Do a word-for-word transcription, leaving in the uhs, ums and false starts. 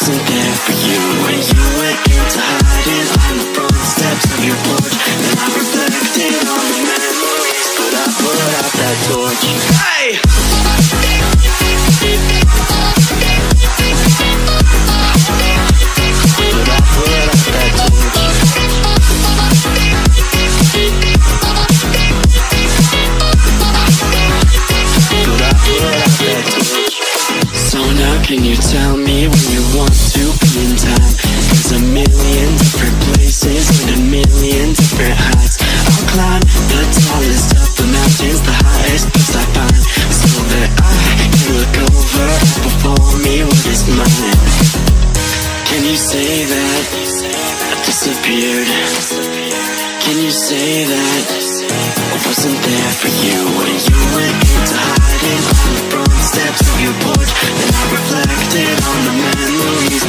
wasn't there for you when you went into hiding on the front steps of your porch. Then I reflected on the memories, but I put out that torch. Hey! But I put out that torch. But I put out that torch. So now can you tell me when you want to be in time? There's a million different places and a million different heights. I'll climb the tallest of the mountains, the highest place I find, so that I can look over before me what is mine. Can you say that I disappeared? Can you say that I wasn't there for you when you went into hiding on the front steps of your porch? Then I reflected on the memories,